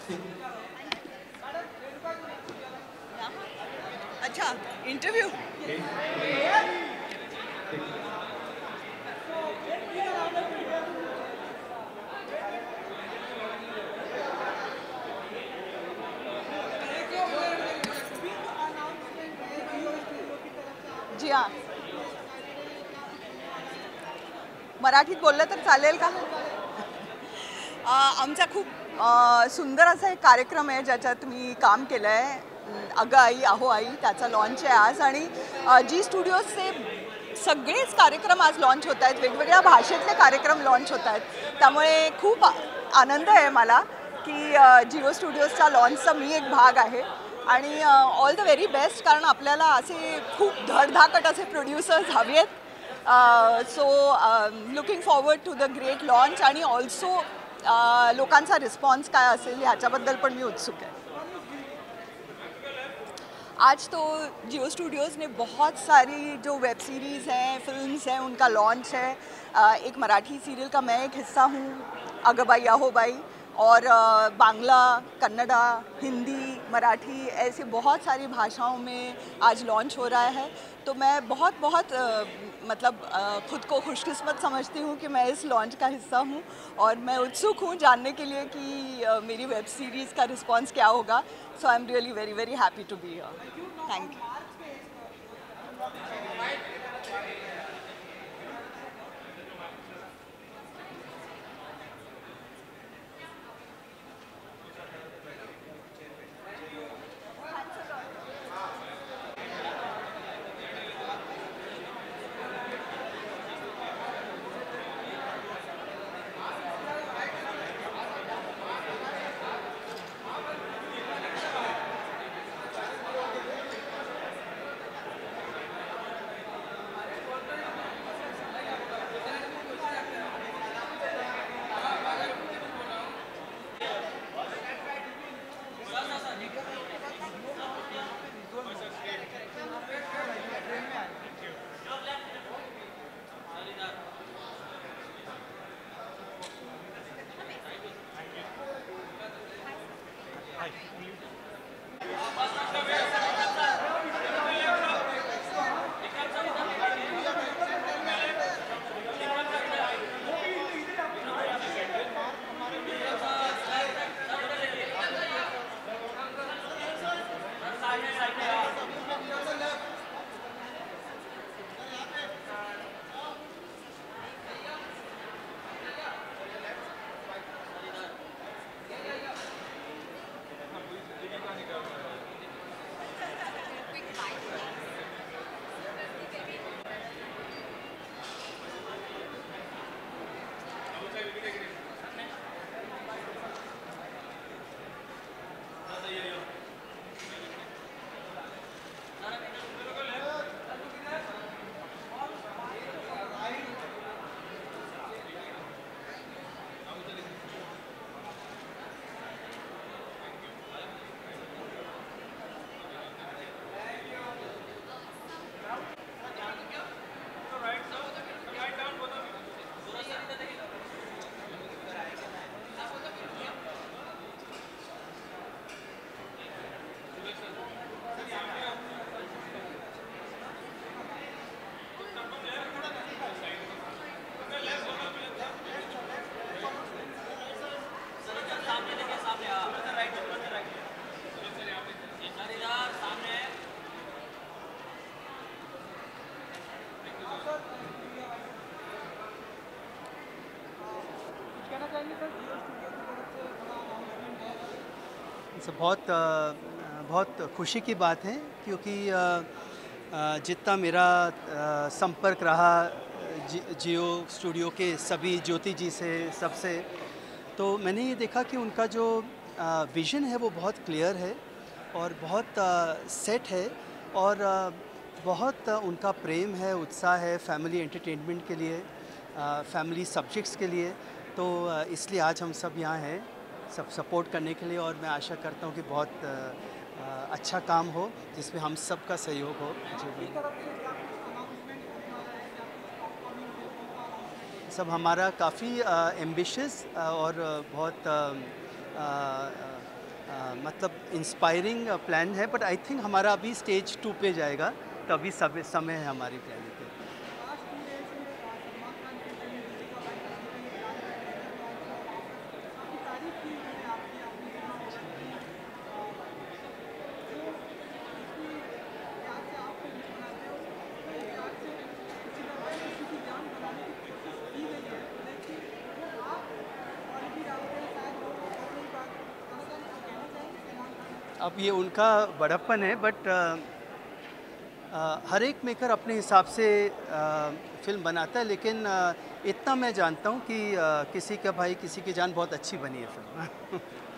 अच्छा, इंटरव्यू। जी हाँ, मराठीत बोललं तर चालेल का? आमचा खूप सुंदर असा एक कार्यक्रम आहे ज्याच्यात मी काम केलं आहे. अगं आई आहो आई त्याचा लॉन्च आहे आज आणि जी स्टुडिओजचे सगळेच कार्यक्रम आज लॉन्च होत आहेत. वेगवेगळ्या भाषेतले कार्यक्रम लॉन्च होत आहेत. त्यामुळे खूप आनंद आहे मला की जिओ स्टुडिओजच्या लॉन्चचा मी एक भाग आहे आणि ऑल द व्हेरी बेस्ट, कारण आपल्याला असे खूप धडधाकट असे प्रोड्युसर्स हवे आहेत. So looking forward to the great launch आणि ऑल्सो लोकांचा रिस्पॉन्स काय असेल ह्याच्याबद्दल पण मी उत्सुक आहे. आज तो जियो स्टूडियोज़ ने बहुत सारी जो वेब सीरीज़ हैं, फिल्म्स हैं, उनका लॉन्च है. एक मराठी सीरियल का मैं एक हिस्सा हूँ, अगबाई आहोबाई, और बांग्ला, कन्नड़ा, हिंदी, मराठी ऐसे बहुत सारी भाषाओं में आज लॉन्च हो रहा है. तो मैं बहुत बहुत मतलब खुद को खुशकिस्मत समझती हूँ कि मैं इस लॉन्च का हिस्सा हूँ और मैं उत्सुक हूँ जानने के लिए कि मेरी वेब सीरीज़ का रिस्पॉन्स क्या होगा. So I am really very very happy to be here. Thank you. बहुत बहुत खुशी की बात है क्योंकि जितना मेरा संपर्क रहा जियो स्टूडियो के सभी ज्योति जी से सबसे, तो मैंने ये देखा कि उनका जो विज़न है वो बहुत क्लियर है और बहुत सेट है और बहुत उनका प्रेम है, उत्साह है फैमिली एंटरटेनमेंट के लिए, फैमिली सब्जेक्ट्स के लिए. तो इसलिए आज हम सब यहाँ हैं सब सपोर्ट करने के लिए और मैं आशा करता हूँ कि बहुत अच्छा काम हो जिसमें हम सब का सहयोग हो. जी सब हमारा काफ़ी एम्बिशियस और बहुत मतलब इंस्पायरिंग प्लान है, बट आई थिंक हमारा अभी स्टेज 2 पे जाएगा, तो अभी समय है हमारी प्लानिंग पे। अब ये उनका बड़प्पन है, बट हर एक मेकर अपने हिसाब से फ़िल्म बनाता है, लेकिन इतना मैं जानता हूँ कि किसी का भाई किसी की जान बहुत अच्छी बनी है फ़िल्म।